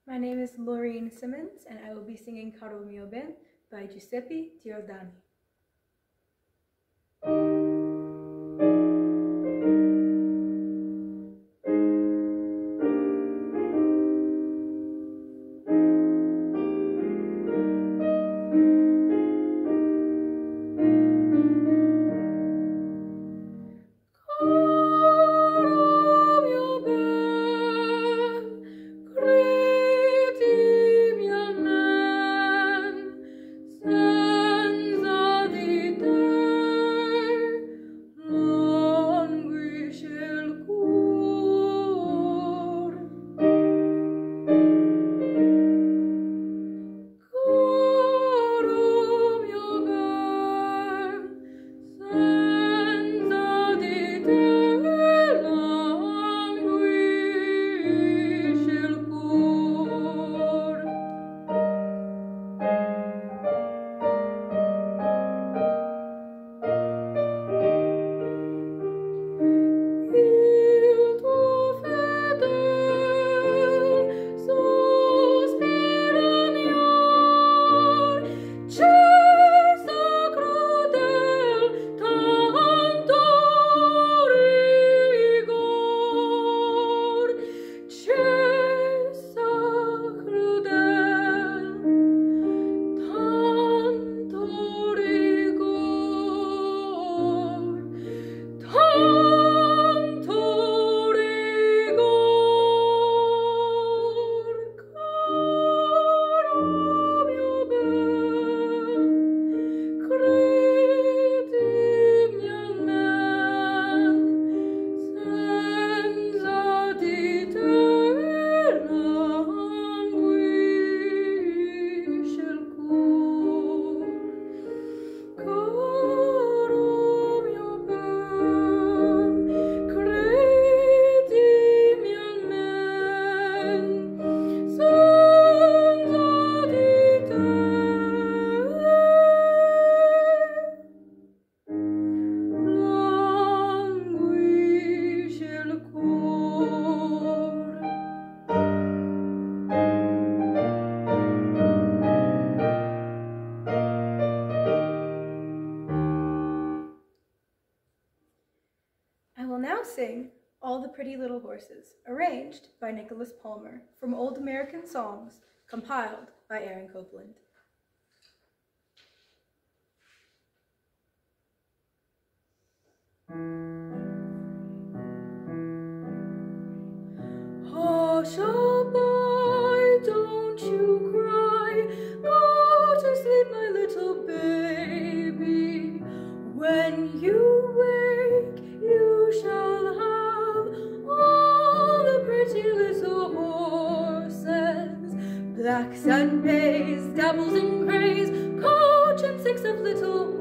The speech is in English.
My name is Laurine Simmons, and I will be singing Caro mio ben by Giuseppe Giordani. I will now sing All the Pretty Little Horses, arranged by Nicholas Palmer from Old American Songs, compiled by Aaron Copeland. Hush up, boy, don't you cry. Go to sleep, my little baby. When you wake, you shall have all the pretty little horses. Blacks and bays, dabbles and grays, coach and six of little